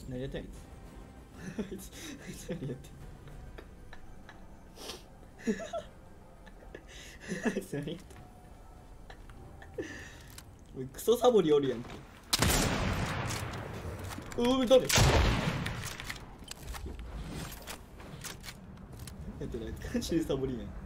何やってんのあいつ何やってんのあいつ何やってんのクソサボりおるやんけ。誰やってない感じでサボりやん。